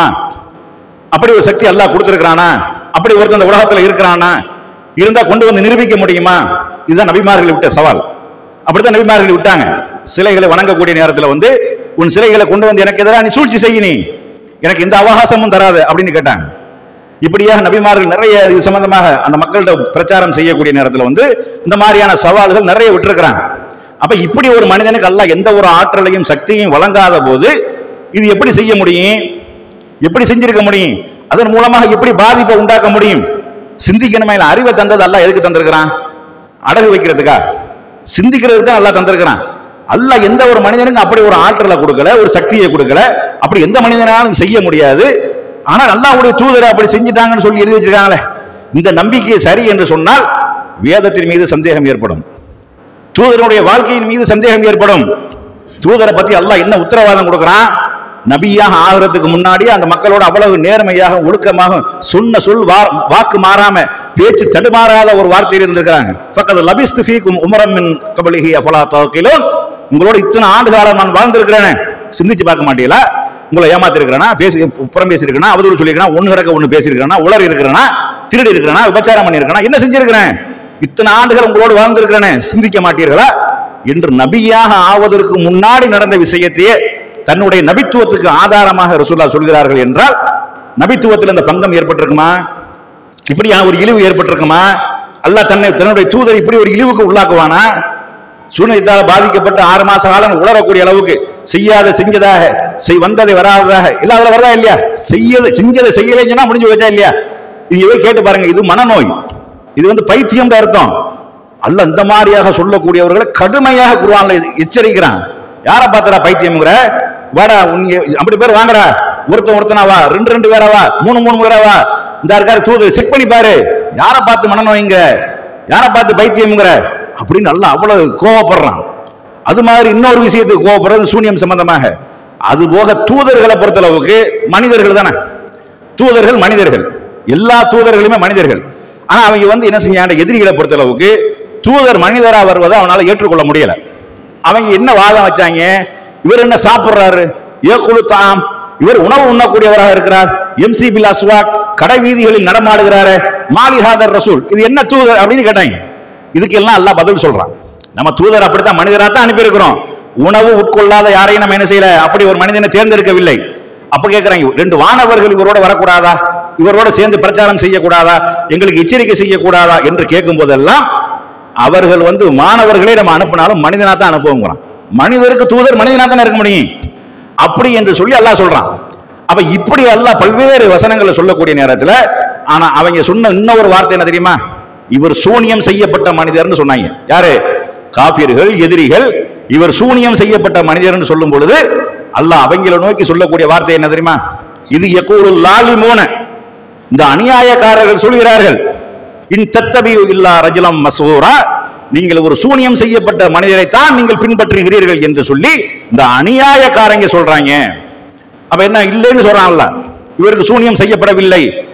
A: அப்படி ஒரு சக்தி அல்லாஹ் கொடுத்திருக்கிறானா? அப்படி ஒருத்தர் அந்த உலகத்துல இருக்கிறானா? இருந்தா கொண்டு வந்து நிரூபிக்க முடியுமா? இதுதான் நபிமார்கள் விட்ட சவால். அப்படித்தான் நபிமார்கள் விட்டாங்க. சிலைகளை வணங்கக்கூடிய நேரத்தில் வந்து, உன் சிலைகளை கொண்டு வந்து எனக்கு எதிராக நீ சூழ்ச்சி செய்ய, நீ எனக்கு எந்த அவகாசமும் தராது அப்படின்னு கேட்டாங்க. இப்படியாக நபிமார்கள் நிறைய இது சம்பந்தமாக அந்த மக்கள்கிட்ட பிரச்சாரம் செய்யக்கூடிய நேரத்தில் வந்து இந்த மாதிரியான சவால்கள் நிறைய விட்டுருக்கிறாங்க. அப்ப இப்படி ஒரு மனிதனுக்கு அல்லாஹ் எந்த ஒரு ஆற்றலையும் சக்தியையும் வழங்காத போது இது எப்படி செய்ய முடியும்? எப்படி செஞ்சிருக்க முடியும்? அதன் மூலமாக எப்படி பாதிப்பை உண்டாக்க முடியும்? சிந்திக்கணுமா? இல்ல அறிவை தந்தது அல்லாஹ் எதுக்கு தந்திருக்கிறான்? அடகு வைக்கிறதுக்கா? சிந்திக்கிறதுக்கு தான் அல்லாஹ் தந்திருக்கிறான். அல்லாஹ் எந்த ஒரு மனிதனுக்கும் அப்படி ஒரு ஆற்றலை கொடுக்கல, ஒரு சக்தியை கொடுக்கல. அப்படி எந்த மனிதனாலும் செய்ய முடியாது. ஆனால் அல்லாஹ்வுடைய தூதரை அப்படி செஞ்சிட்டாங்கன்னு சொல்லி எழுதி வச்சிருக்காங்களே, இந்த நம்பிக்கை சரி என்று சொன்னால் வேதத்தின் மீது சந்தேகம் ஏற்படும், தூதருடைய வாழ்க்கையின் மீது சந்தேகம் ஏற்படும். தூதரை பத்தி அல்லாஹ் என்ன உத்தரவாதம் கொடுக்கிறான்? நபியாக ஆகிறதுக்கு முன்னாடி அந்த மக்களோட அவ்வளவு நேர்மையாக, ஒழுக்கமாக, சொன்ன சொல் வாக்கு மாறாம, பேச்சு தடுமாறாத ஒரு வார்த்தையில் இருந்திருக்கிறாங்க. ஃபக்கத் லபிஸ்து ஃபீக்கும் உமரம் மின் கப்லிஹி அஃபலா தஅகிலூன். உங்களோட இத்தனை ஆண்டு காலம் நான் வாழ்ந்திருக்கிறேனே, சிந்திச்சு பார்க்க மாட்டீங்களா? உங்களை ஏமாத்திருக்கிறேனா, பேசி புறம் பேசியிருக்கிறேனா, அவதூறு சொல்லியிருக்கிறேனா, ஒன்று கிடக்க ஒன்று பேசியிருக்கிறேனா, உளறி இருக்கிறேனா, திருடி இருக்கிறேனா, விபச்சாரம் பண்ணியிருக்கிறேனா, என்ன செஞ்சிருக்கிறேன்? இத்தனை ஆண்டுகள் உங்களோடு வாழ்ந்திருக்கிறேனே, சிந்திக்க மாட்டீர்களா என்று நபியாக ஆவதற்கு முன்னாடி நடந்த விஷயத்தையே தன்னுடைய நபித்துவத்துக்கு ஆதாரமாக ரசூலுல்லாஹ் சொல்கிறார்கள் என்றால், நபித்துவத்தில் அந்த பங்கம் ஏற்பட்டிருக்குமா? இப்படியான ஒரு இழிவு ஏற்பட்டிருக்குமா? அல்லாஹ் தன்னை தன்னுடைய தூதர் இப்படி ஒரு இழிவுக்கு உள்ளாக்குவானா? சூனியத்தால் பாதிக்கப்பட்டு ஆறு மாச காலம் உளரக்கூடிய அளவுக்கு செய்யாத செஞ்சதாக, செய் வந்ததை வராததாக இல்லாத வரதா இல்லையா? செய்யது செஞ்சதை செய்யலைன்னா முடிஞ்சு வச்சா இல்லையா? நீங்க கேட்டு பாருங்க. இது மனநோய், இது வந்து பைத்தியம் அர்த்தம். அல்லாஹ் இந்த மாதிரியாக சொல்லக்கூடியவர்களை கடுமையாக குர்ஆன்ல எச்சரிக்கிறான். யாரை பார்த்தா பைத்தியம்ங்கிற? வாடா, அப்படி பேர் வாங்குறா, ஒருத்தன் ஒருத்தனா வா, ரெண்டு ரெண்டு பேரா வா, மூணு மூணு பேரா வா, இந்த இருக்காரு தூது செக் பண்ணி பாரு, யாரை பார்த்து மனநோய்ங்கிற, யாரை பார்த்து பைத்தியம்ங்கிற அப்படின்னு அல்லாஹ் அவ்வளவு கோவப்படுறான். அது மாதிரி இன்னொரு விஷயத்துக்கு கோவப்படுறது சூனியம் சம்பந்தமாக. அது போக தூதர்களை பொறுத்தளவுக்கு மனிதர்கள் தானே, தூதர்கள் மனிதர்கள், எல்லா தூதர்களுமே மனிதர்கள். ஆனா அவங்க வந்து என்ன செஞ்சாங்க, எதிரிகளை பொறுத்தளவுக்கு தூதர் மனிதரா வருவதை அவனால ஏற்றுக்கொள்ள முடியல. அவங்க என்ன வாதம் வச்சாங்க, இவர் என்ன சாப்பிடுறாரு, ஏகுலு தாம், இவர் உணவு உண்ணக்கூடியவராக இருக்கிறார், எம்சி பில் அஸ்வாக், கடை வீதிகளில் நடமாடுகிறாரு, மாலிஹாதர் ரசூல், இது என்ன தூதர் அப்படின்னு கேட்டாங்க. இதுக்கெல்லாம் அல்லாஹ் பதில் சொல்றான். நம்ம தூதர் அப்படித்தான் மனிதராக தான் அனுப்பியிருக்கிறோம், உணவு உட்கொள்ளாத யாரையும் நம்ம என்ன செய்யல, அப்படி ஒரு மனிதனை தேர்ந்தெடுக்கவில்லை. அப்ப கேட்கிறாங்க, ரெண்டு வானவர்கள் இவரோட வரக்கூடாதா, இவரோட சேர்ந்து பிரச்சாரம் செய்யக்கூடாதா, எங்களுக்கு எச்சரிக்கை செய்யக்கூடாதா என்று கேட்கும் போதெல்லாம் அவர்கள் வந்து மாணவர்களே நம்ம அனுப்பினாலும் மனிதனா தான் அனுப்புவோங்கிறான். மனிதருக்கு தூதர் மனிதனா தான் இருக்க முடியும் அப்படி என்று சொல்லி அல்லாஹ் சொல்றான். அப்ப இப்படி அல்லாஹ் பல்வேறு வசனங்களை சொல்லக்கூடிய நேரத்தில், ஆனா அவங்க சொன்ன இன்னொரு வார்த்தை என்ன தெரியுமா, இவர் சூனியம் செய்யப்பட்ட மனிதர்னு சொன்னாங்க. யாரு? காபிர்கள், எதிரிகள். இவர் சூனியம் செய்யப்பட்ட மனிதர்னு சொல்லும் பொழுது அல்லாஹ் அவங்களை நோக்கி சொல்லக்கூடிய வார்த்தை என்ன தெரியுமா, இது யகூலுல் லாலிமூன, இந்த அநியாயக்காரர்கள் சொல்கிறார்கள், இன் தத்தபியு இல்லா ரஜுலம் மஸ்ஊரா, நீங்கள் ஒரு சூனியம் செய்யப்பட்ட மனிதரை தான் நீங்கள் பின்பற்றுகிறீர்கள் என்று சொல்லி இந்த அநியாயக்காரங்க சொல்றாங்க. அப்ப என்ன இல்லைன்னு சொல்றாங்கல்ல, இவருக்கு சூனியம் செய்யப்படவில்லை,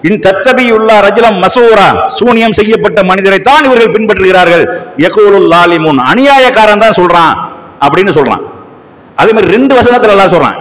A: இன் தத்தபியுல்லா ரஜுலம் மசூரா, சூனியம் செய்யப்பட்ட மனிதரை தான் இவர்கள் பின்பற்றுகிறார்கள். யகூலுல் லாலிமூன், அநியாயக்காரன் தான் சொல்றான் அப்படின்னு சொல்றான். அதே மாதிரி ரெண்டு வசனத்துல எல்லாம் சொல்றான்.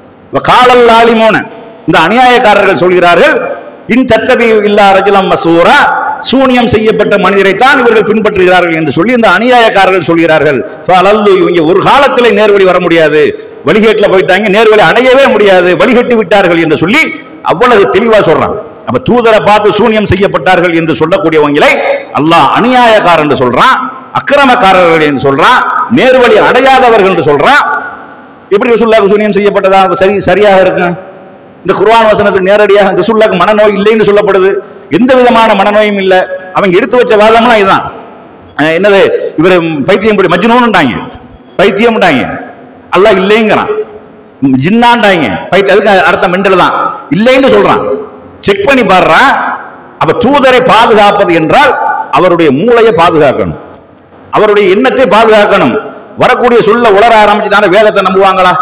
A: காலல் லாலிமூன், இந்த அநியாயக்காரர்கள் சொல்கிறார்கள், இன் தத்தபியுல்லா ரஜுலம் மசூரா, சூனியம் செய்யப்பட்ட மனிதரை தான் இவர்கள் பின்பற்றுகிறார்கள் என்று சொல்லி இந்த அநியாயக்காரர்கள் சொல்கிறார்கள். இவங்க ஒரு காலத்திலே நேர்வழி வர முடியாது, வழிகேட்டில் போயிட்டாங்க, நேர்வழி அடையவே முடியாது, வழிகட்டி விட்டார்கள் என்று சொல்லி அவ்வளவு தெளிவா சொல்றான். அப்ப தூதரை பார்த்து சூனியம் செய்யப்பட்டார்கள் என்று சொல்லக்கூடியவங்களை அல்லாஹ் அநியாயக்காரர் என்று சொல்றான், அக்கிரமக்காரர்கள் என்று சொல்றான், நேர்வழி அடையாதவர்கள் என்று சொல்றான். எப்படி ரசூலுல்லாஹ்வுக்கு சூனியம் செய்யப்பட்டதா சரி சரியாக இருக்கு? இந்த குர்ஆன் வசனத்துக்கு நேரடியாக ரசூலுல்லாஹ்வுக்கு மனநோய் இல்லைன்னு சொல்லப்படுது. எந்த விதமான மனநோயும் இல்லை. அவங்க எடுத்து வச்ச வாதம்லாம் இதுதான். என்னது, இவர் பைத்தியம் படி மஜ்னூன்டாங்க, பைத்தியம்டாங்க, அல்லாஹ் இல்லைங்கிறான். ஜின்னாண்டாங்க, பைத்தியம், அதுக்கு அர்த்தம் மெண்டல் தான், இல்லைன்னு சொல்றான். செக் பண்ணி பாடுறான். அப்ப தூதரை பாதுகாப்பது என்றால் அவருடைய மூளையை பாதுகாக்கணும், அவருடைய எண்ணத்தை பாதுகாக்கணும். வரக்கூடிய சொல்ல உளர ஆரம்பிச்சுட்டான வேதத்தை நம்புவாங்களா?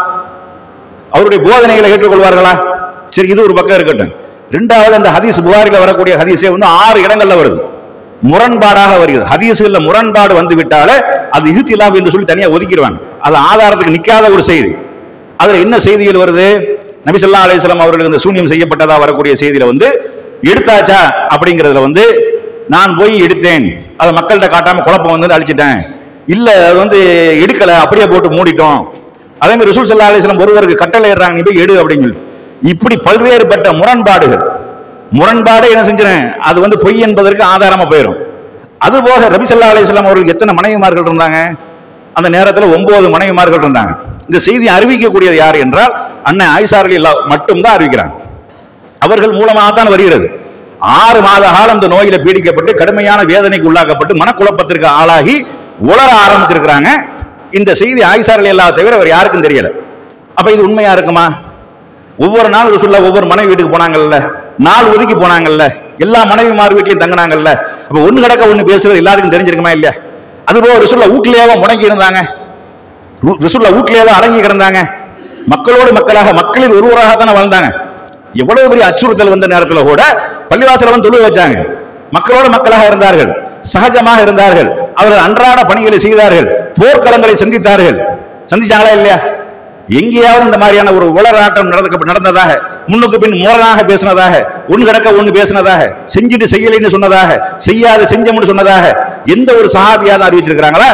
A: அவருடைய போதனைகளை ஏற்றுக்கொள்வார்களா? சரி, இது ஒரு பக்கம் இருக்கட்டும். ரெண்டாவது, அந்த ஹதீஸ் புகாரில வரக்கூடிய ஹதீஸே வந்து ஆறு இடங்கள்ல வருது, முரண்பாடாக வருகிறது. ஹதீஸ்ல முரண்பாடு வந்து விட்டாலே அது இஹ்திலாஃப் என்று சொல்லி தனியா ஒதுக்கிடுவாங்க. அது ஆதாரத்துக்கு நிக்காத ஒரு செய்தி. அதுல என்ன செய்திகள் வருது? நபி ஸல்லல்லாஹு அலைஹி வஸல்லம் அவர்களுக்கு இந்த சூனியம் செய்யப்பட்டதா வரக்கூடிய செய்தியில வந்து எடுத்தாச்சா அப்படிங்கிறதுல வந்து நான் போய் எடுத்தேன், அதை மக்கள்கிட்ட காட்டாம குழப்பம் வந்து அழிச்சிட்டேன், இல்ல அது வந்து எடுக்கல அப்படியே போட்டு மூடிட்டோம். அதே மாதிரி ரசூல் ஸல்லல்லாஹு அலைஹி வஸல்லம் ஒருவருக்கு கட்டளை ஏறாங்க, நீ போய் எடு அப்படின்னு சொல்லி. இப்படி பல்வேறுபட்ட முரண்பாடுகள், முரண்பாடு என்ன செஞ்சேன், அது வந்து பொய் என்பதற்கு ஆதாரமா போயிடும். அதுபோக நபி ஸல்லல்லாஹு அலைஹி வஸல்லம் அவர்களுக்கு எத்தனை மனைவிமார்கள் இருந்தாங்க? அந்த நேரத்தில் ஒன்பது மனைவிமார்கள் இருந்தாங்க. இந்த செய்தி அறிவிக்கக்கூடியது யார் என்றால் அண்ணன் ஆயிஷா ரலியல்லாஹு மட்டும்தான் அறிவிக்கிறாங்க. அவர்கள் மூலமாக தான் வருகிறது. ஆறு மாத காலம் இந்த நோயில பீடிக்கப்பட்டு கடுமையான வேதனைக்கு உள்ளாக்கப்பட்டு மனக்குழப்பத்திற்கு ஆளாகி உளர ஆரம்பிச்சிருக்கிறாங்க. இந்த செய்தி ஆயிஷா ரலியல்லாஹு தவிர வேற யாருக்கும் தெரியல. அப்ப இது உண்மையா இருக்குமா? ஒவ்வொரு நாள் ரசூலுல்லாஹ் ஒவ்வொரு மனைவி வீட்டுக்கு போனாங்கல்ல, நாள் ஒதுக்கி போனாங்கல்ல, எல்லா மனைவிமார் வீட்லையும் தங்கினாங்கல்ல, அப்ப ஒண்ணு கிடக்க ஒண்ணு பேசுறது எல்லாருக்கும் தெரிஞ்சிருக்குமா இல்லையா? அதுபோக ரசூலுல்லாஹ் வீட்லயே முடங்கி இருந்தாங்க, ரசூலுல்லாஹ் வீட்லயே அடங்கி கிடந்தாங்க, மக்களோடு மக்களாக மக்களில் ஒருவராக தானே வாழ்ந்தாங்க. எவ்வளவு பெரிய அச்சுறுத்தல் வந்த நேரத்தில் கூட பள்ளிவாசல வந்து தொழுக வச்சாங்க, மக்களோடு மக்களாக இருந்தார்கள், சகஜமாக இருந்தார்கள், அவர்கள் அன்றாட பணிகளை செய்தார்கள், போர்க்களங்களை சந்தித்தார்கள். சந்திச்சாங்களா இல்லையா? எங்கேயாவது இந்த மாதிரியான ஒரு உலராட்டம் நடந்த நடந்ததாக, முன்னுக்கு பின் முரணாக பேசினதாக, ஒன்று கிடக்க ஒன்று பேசினதாக, செஞ்சுட்டு செய்யலைன்னு சொன்னதாக, செய்யாது செஞ்சோம்னு சொன்னதாக எந்த ஒரு சஹாபியாவது அறிவிச்சிருக்கிறாங்களா?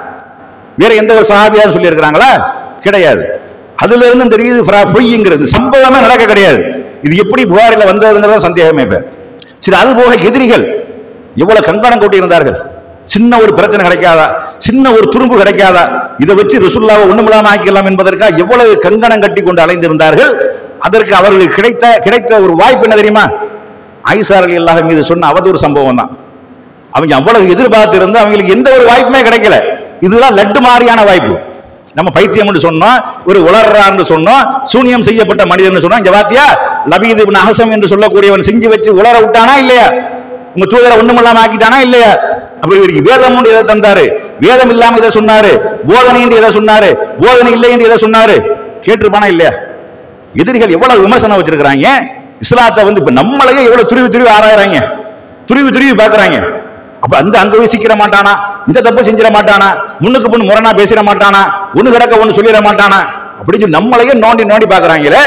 A: வேற எந்த ஒரு சஹாபியாவது சொல்லி இருக்கிறாங்களா? கிடையாது. அதுல இருந்து தெரியுது பொய்ங்கிறது சம்பவமே நடக்க கிடையாது. இது எப்படி புகாரில வந்ததுங்கிறத சந்தேகமே பேர். சரி, அது போக எதிரிகள் எவ்வளவு கங்கணம் கொட்டி இருந்தார்கள். சின்ன ஒரு பிரச்சனை கிடைக்காதா, சின்ன ஒரு துரும்பு கிடைக்காதா, இதை வச்சு ரசூலுல்லாஹ்வை ஒண்ணுமில்லாம ஆக்கிடலாம் என்பதற்காக எவ்வளவு கங்கணம் கட்டி கொண்டு அலைந்திருந்தார்கள். அதற்கு அவர்களுக்கு கிடைத்த கிடைத்த ஒரு வாய்ப்பு என்ன தெரியுமா? ஆயிஷா ரலியல்லாஹு மீது சொன்ன அவதூறு சம்பவம் தான். அவங்க அவ்வளவு எதிர்பார்த்து இருந்து அவங்களுக்கு எந்த ஒரு வாய்ப்புமே கிடைக்கல. இதுதான் லட்டு மாதிரியான வாய்ப்பு. நம்ம பைத்தியம் என்று சொன்னோம், ஒரு உலர்றான்னு சொன்னோம், சூனியம் செய்யப்பட்ட மனிதன் சொன்னோம். இங்க பாத்தியா, லபீத் இப்னு அஹ்சம் என்று சொல்லக்கூடியவன் செஞ்சு வச்சு உலர விட்டானா இல்லையா? உங்க தூதரை ஒண்ணுமில்லாம ஆக்கிட்டானா இல்லையா? அப்படி இவருக்கு வேதம் எதை தந்தாரு, வேதம் இல்லாம இதை சொன்னாரு, போதனை என்று எதை சொன்னாரு, போதனை இல்லை என்று எதை சொன்னாரு, கேட்டிருப்பானா இல்லையா? எதிரிகள் எவ்வளவு விமர்சனம் வச்சிருக்கிறாங்க. இஸ்லாத்தை வந்து இப்ப நம்மளையே எவ்வளவு துருவி துருவி ஆராயறாங்க, துருவி துருவி பாக்குறாங்க. அப்ப அந்த அங்க போய் சிக்கிற மாட்டானா, இந்த தப்பு செஞ்சிட மாட்டானா, முன்னுக்கு பொண்ணு முரணா பேசிட மாட்டானா, ஒண்ணு கிடக்க ஒண்ணு சொல்லிட மாட்டானா அப்படின்னு சொல்லி நம்மளையே நோண்டி நோண்டி பாக்குறாங்களே.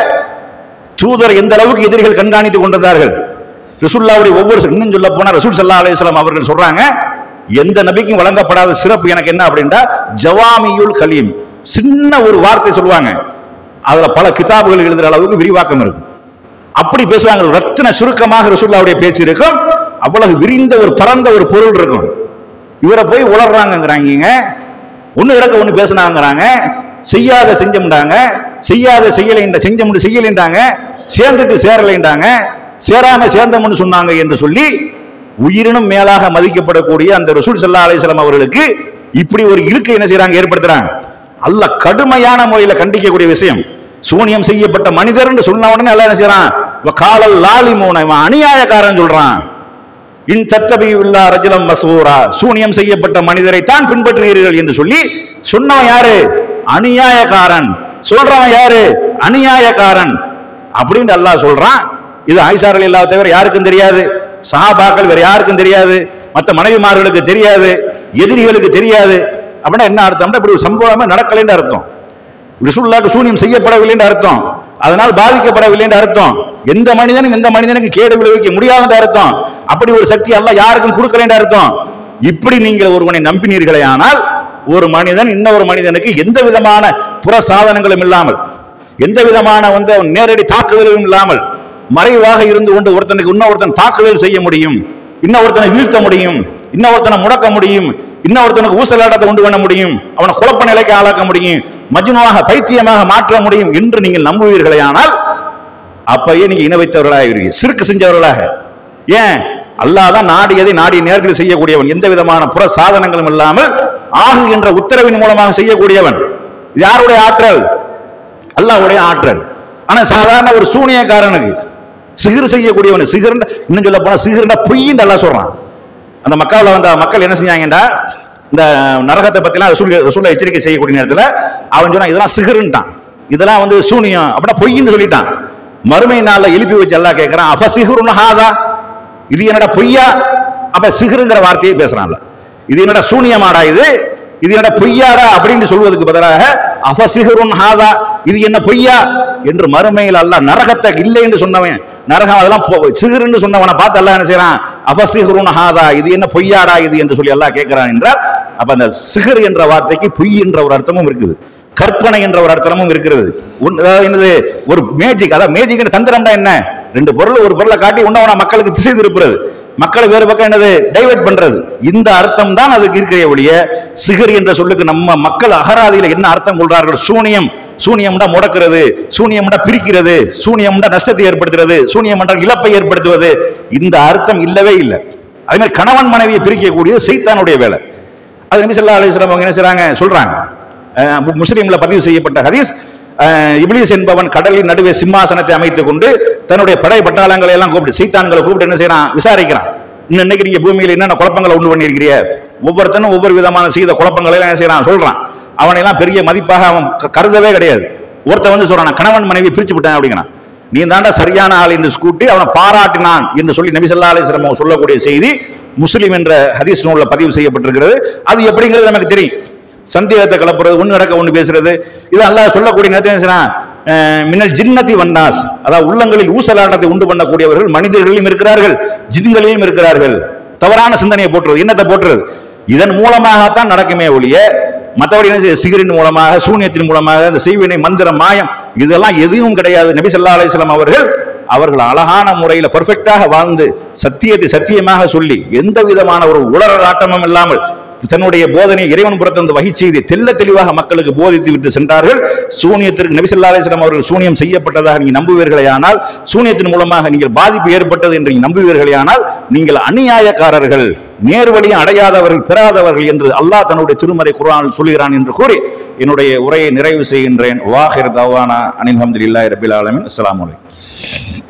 A: தூதர் எந்த அளவுக்கு எதிரிகள் கண்காணித்துக் கொண்டிருந்தார்கள். ரசூலுல்லாஹ்வுடைய ஒவ்வொரு, இன்னும் சொல்ல போனா ரசூல் ஸல்லல்லாஹு அலைஹி வஸல்லம் அவர்கள் சொல்றாங்க, எந்த நபிக்கும் வழங்கப்படாத சிறப்பு எனக்கு என்ன அப்படின்னா ஜவாமியுல் கலீம், சின்ன ஒரு வார்த்தை சொல்லுவாங்க, அதுல பல கிதாபுகள் எழுதுற அளவுக்கு விரிவாக்கம் இருக்கும். அப்படி பேசுவாங்க, ரத்தின சுருக்கமாக ரசூலுல்லாஹ்வுடைய பேச்சு இருக்கும், அவ்வளவு விரிந்த ஒரு பரந்த ஒரு பொருள் இருக்கும். இவரை போய் உளர்றாங்கிறாங்க, ஒண்ணு கிடக்க ஒண்ணு பேசினாங்கிறாங்க, செய்யாத செஞ்சோம்டாங்க, செய்யாத செய்யலை செஞ்ச முடியும் செய்யலைன்றாங்க, சேர்ந்துட்டு சேரலைன்றாங்க, சேராம சேர்ந்தோம்னு சொன்னாங்க என்று சொல்லி உயிரினும் மேலாக மதிக்கப்படக்கூடிய அந்த ரசூல் ஸல்லல்லாஹு அலைஹி வஸல்லம் அவர்களுக்கு இப்படி ஒரு இழுக்கை என்ன செய்யறாங்க, ஏற்படுத்துறாங்க. அல்லாஹ் கடுமையான முறையில கண்டிக்கக்கூடிய விஷயம். சூனியம் செய்யப்பட்ட மனிதர் என்று சொன்ன உடனே அல்லாஹ் என்ன செய்யறான், காலல் லாலிமூன, அநியாயக்காரன் சொல்றான். இன் தத்தபியுல்லா ரஜுலம் மஸ்ஊரா, சூனியம் செய்யப்பட்ட மனிதரை தான் பின்பற்றுகிறீர்கள் என்று சொல்லி சொன்னவன் யாரு? அநியாயக்காரன். சொல்றவன் யாரு? அநியாயக்காரன் அப்படின்னு அல்லாஹ் சொல்றான். இது ஆயிஷா ரலியல்லாஹு தவிர யாருக்கும் தெரியாது, சஹாபாக்கள் வேற யாருக்கும் தெரியாது, மற்ற மனைவிமார்களுக்கு தெரியாது, எதிரிகளுக்கு தெரியாது. அப்படின்னா என்ன அர்த்தம்? இப்படி ஒரு சம்பவமே நடக்கலைன்னு அர்த்தம். ரசூலுல்லாஹ்க்கு சூனியம் செய்யப்படவில்லை என்று அர்த்தம். அதனால் பாதிக்கப்படவில்லை என்று அர்த்தம். எந்த மனிதனும் எந்த மனிதனுக்கு கேடு விளைவிக்க முடியாது என்று அர்த்தம். அப்படி ஒரு சக்தி அல்லாஹ் யாருக்கும் கொடுக்கல என்று அர்த்தம். இப்படி நீங்கள் ஒருவனை நம்பினீர்களே ஆனால் ஒரு மனிதன் இன்னொரு மனிதனுக்கு எந்த விதமான புற சாதனங்களும் இல்லாமல், எந்த விதமான வந்து நேரடி தாக்குதலும் இல்லாமல் மறைவாக இருந்து கொண்டு ஒருத்தனுக்கு இன்னொருத்தன் தாக்குதல் செய்ய முடியும், இன்னொருத்தனை வீழ்த்த முடியும், இன்னொருத்தனை முடக்க முடியும், இன்னொருத்தனுக்கு ஊசலாட்டத்தை கொண்டு பண்ண முடியும், அவனை குழப்ப நிலைக்கு ஆளாக்க முடியும், மஜ்னுவாக பைத்தியமாக மாற்ற முடியும் என்று நீங்கள் நம்புவீர்களே ஆனால் அப்பயே நீங்க இணை வைத்தவர்களாக இருக்கீங்க, சிறுக்கு செஞ்சவர்களாக. ஏன்? அல்லாஹ் தான் நாடியதை நாடிய நேரத்தில் செய்யக்கூடியவன், எந்த விதமான புற சாதனங்களும் இல்லாமல் ஆகுகின்ற உத்தரவின் மூலமாக செய்யக்கூடியவன். இது யாருடைய ஆற்றல்? அல்லாஹ்வுடைய ஆற்றல். ஆனா சாதாரண ஒரு சூனியக்காரனுக்கு சிகிர் செய்யக்கூடியவன், சிகிர் இன்னும் சொல்ல போனா சிகிர்னா பொய்ன்னு அல்லாஹ் சொல்றான். அந்த மக்காவில் வந்த மக்கள் என்ன செஞ்சாங்கடா, இந்த நரகத்தை பத்திலாம் ரசூல் ரசூலை எச்சரிக்கை செய்யக்கூடிய நேரத்தில் அவன் சொன்னா இதெல்லாம் சிகிருன்ட்டான், இதெல்லாம் வந்து சூனியம் அப்படின்னா பொய்ன்னு சொல்லிட்டான். மறுமை நாளில் எழுப்பி வச்சு அல்லாஹ் கேட்கிறான், அஃப சிஹ்ருன் ஹாதா, இது என்னடா பொய்யா? அப்ப சிஹ்ருங்கிற வார்த்தையை பேசுறான்ல, இது என்னடா சூனியமாடா, இது இது என்னடா பொய்யாடா அப்படின்னு சொல்வதற்கு பதிலாக அஃப சிஹ்ருன் ஹாதா, இது என்ன பொய்யா என்று மறுமையில் அல்லாஹ் நரகத்தை இல்லை என்று சொன்னவன், நரகம் அதெல்லாம் சிஹ்ருன்னு சொன்னவனை பார்த்து அல்லாஹ் என்ன செய்யறான், அஃப சிஹ்ருன் ஹாதா, இது என்ன பொய்யாடா இது என்று சொல்லி அல்லாஹ் கேட்கிறான் என்றால் அப்ப அந்த சிஹ்ர் என்ற வார்த்தைக்கு பொய் என்ற ஒரு அர்த்தமும் இருக்குது, கற்பனை என்ற ஒரு அர்த்தமும் இருக்கிறது. என்னது? ஒரு மேஜிக். அதாவது மேஜிக் தந்திரம்னா என்ன? ரெண்டு பொருள் ஒரு பொருளை காட்டி உன்னவன மக்களுக்கு திசை திருப்புறது, மக்களை வேறு பக்கம் என்னது டைவர்ட் பண்றது. இந்த அர்த்தம் தான் அதுக்கு இருக்கிற ஒழிய சிஹர் என்ற சொல்லுக்கு நம்ம மக்கள் அகராதியில என்ன அர்த்தம் கொள்றார்கள்? சூனியம், சூனியம்டா முடக்கிறது, சூனியம்டா பிரிக்கிறது, சூனியம்டா நஷ்டத்தை ஏற்படுத்துறது, சூனியம் என்ற இழப்பை ஏற்படுத்துவது, இந்த அர்த்தம் இல்லவே இல்லை. அதே மாதிரி கணவன் மனைவியை பிரிக்கக்கூடியது சைத்தானுடைய வேலை. அது நபி ஸல்லல்லாஹு அலைஹி வஸல்லம் அவங்க என்ன செய்றாங்க சொல்றாங்க, முஸ்லிம்ல பதிவு செய்யப்பட்ட ஹதீஸ், இப்லீஸ் என்பவன் கடலின் நடுவே சிம்மாசனத்தை அமைத்துக் கொண்டு தன்னுடைய படை பட்டாளங்களை எல்லாம் கூப்பிட்டு சைத்தான்களை கூப்பிட்டு என்ன செய்யறான், விசாரிக்கிறான். இன்னைக்கு நீங்க பூமியில என்னென்ன குழப்பங்களை உண்டு பண்ணிருக்கிறீங்க, ஒவ்வொருத்தனும் ஒவ்வொரு விதமான செய்த குழப்பங்களை எல்லாம் என்ன செய்யறான் சொல்றான். அவனை எல்லாம் பெரிய மதிப்பாக அவன் கருதவே கிடையாது. ஒருத்த வந்து சொல்றான், கணவன் மனைவி பிரிச்சு விட்டான் அப்படிங்கிறான். நீ தாண்டா சரியான ஆள் என்று கூட்டி அவனை பாராட்டினான் என்று சொல்லி நபி ஸல்லல்லாஹு அலைஹி வஸல்லம் சொல்லக்கூடிய செய்தி முஸ்லிம் என்ற ஹதீஸ் நூல்ல பதிவு செய்யப்பட்டிருக்கிறது. அது எப்படிங்கிறது நமக்கு தெரியும். சந்தேகத்தை கலப்புறது, ஒன்று நடக்க ஒன்று பேசுறது, இது அல்லாஹ் சொல்லக்கூடிய நேரத்தில் மின்னல் ஜின்னதி வன்னாஸ், அதாவது உள்ளங்களில் ஊசலாட்டத்தை உண்டு பண்ணக்கூடியவர்கள் மனிதர்களிலும் இருக்கிறார்கள், ஜின்களிலும் இருக்கிறார்கள். தவறான சிந்தனையை போட்டுறது, எண்ணத்தை போட்டுறது, இதன் மூலமாகத்தான் நடக்குமே ஒழிய மற்றபடி என்ன சிகரின் மூலமாக, சூனியத்தின் மூலமாக, இந்த செய்வினை மந்திரம் மாயம் இதெல்லாம் எதுவும் கிடையாது. நபி ஸல்லல்லாஹு அலைஹி வஸல்லம் அவர்கள் அவர்கள் அழகான முறையில் பெர்ஃபெக்டாக வாழ்ந்து சத்தியத்தை சத்தியமாக சொல்லி எந்த விதமான ஒரு உளறலாட்டமும் இல்லாமல் தன்னுடைய போதனை இறைவன் புறத்திலிருந்து வகை செய்தி தெல்ல தெளிவாக மக்களுக்கு போதித்து விட்டு சென்றார்கள். சூனியத்திற்கு நபி ஸல்லல்லாஹு அலைஹி வஸல்லம் அவர்கள் சூனியம் செய்யப்பட்டதாக நீங்கள் நம்புவீர்களேயானால், சூனியத்தின் மூலமாக நீங்கள் பாதிப்பு ஏற்பட்டது என்று நம்புவீர்களேயானால் நீங்கள் அநியாயக்காரர்கள், நேர்வழியை அடையாதவர்கள், பெறாதவர்கள் என்று அல்லாஹ் தன்னுடைய திருமறை குர்ஆனில் சொல்கிறான் என்று கூறி என்னுடைய உரையை நிறைவு செய்கின்றேன். வாஹிர் தவானா அனில் ஹம்துலில்லாஹி ரப்பில் ஆலமீன். அஸ்ஸலாமு அலைக்கும்.